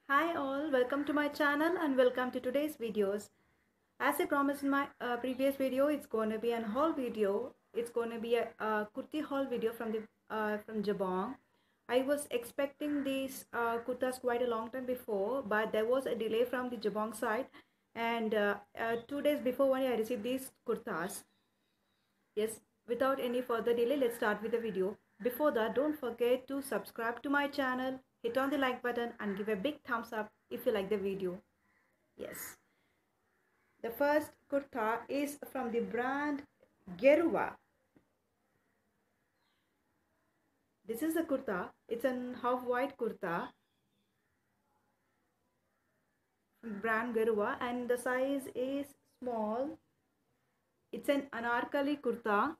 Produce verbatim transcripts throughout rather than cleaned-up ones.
Hi all, welcome to my channel and welcome to today's videos. As I promised in my uh, previous video, it's going to be an haul video. It's going to be a, a kurti haul video from the uh, from Jabong. I was expecting these uh, kurtas quite a long time before, but there was a delay from the Jabong side, and uh, uh, two days before when I received these kurtas. Yes, without any further delay, let's start with the video. Before that, don't forget to subscribe to my channel, hit on the like button and give a big thumbs up if you like the video. Yes. The first kurta is from the brand Geruva. This is the kurta. It's an half-white kurta from brand Geruva and the size is small. It's an anarkali kurta.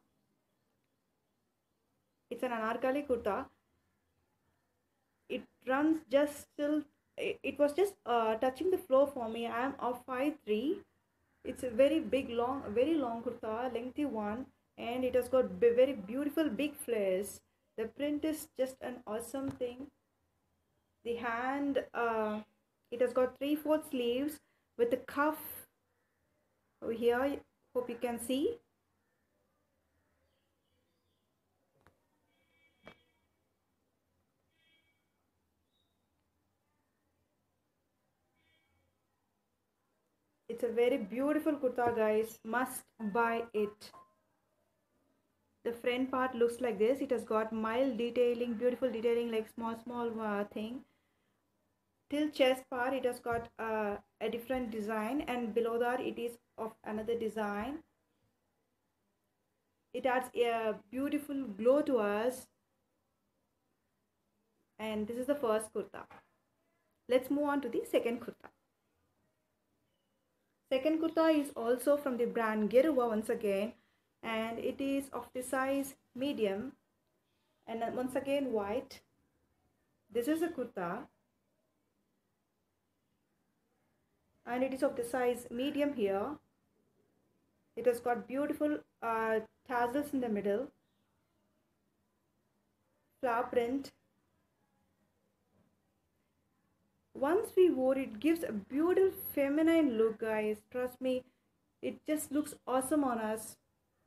It's an anarkali kurta. It runs just till it was just uh, touching the floor for me. I am of five three. It's a very big long very long kurta, lengthy one, and it has got very beautiful big flares. The print is just an awesome thing. The hand, uh, it has got three fourth sleeves with the cuff over here. Hope you can see. It's a very beautiful kurta, guys. Must buy it. The front part looks like this. It has got mild detailing, beautiful detailing, like small small uh, thing. Till chest part it has got uh, a different design, and below that it is of another design. It adds a beautiful glow to us, and this is the first kurta. Let's move on to the second kurta. Second kurta is also from the brand Geruva once again, and it is of the size medium, and once again white. This is a kurta, and it is of the size medium here. It has got beautiful uh, tassels in the middle, flower print. Once we wore it, gives a beautiful feminine look, guys. Trust me, it just looks awesome on us.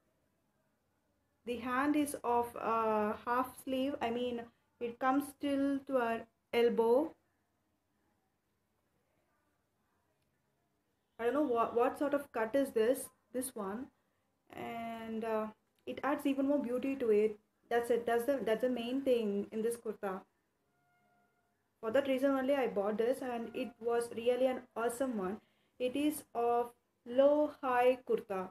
The hand is of a half sleeve. I mean, it comes till to our elbow. I don't know what, what sort of cut is this, this one. And uh, it adds even more beauty to it. That's it. That's the, that's the main thing in this kurta. For that reason only I bought this, and it was really an awesome one. It is of low high kurta.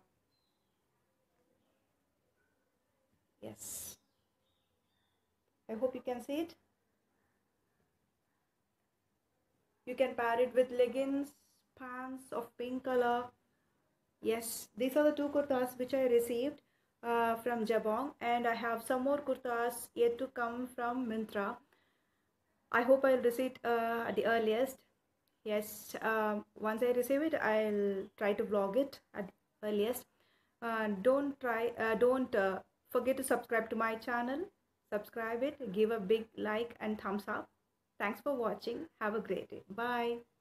Yes, I hope you can see it. You can pair it with leggings, pants of pink color. Yes, these are the two kurtas which I received uh, from Jabong, and I have some more kurtas yet to come from Myntra. I hope I'll receive it uh, at the earliest. Yes, um, once I receive it, I'll try to vlog it at the earliest. Uh, don't try, uh, don't uh, forget to subscribe to my channel. Subscribe it, give a big like and thumbs up. Thanks for watching. Have a great day. Bye.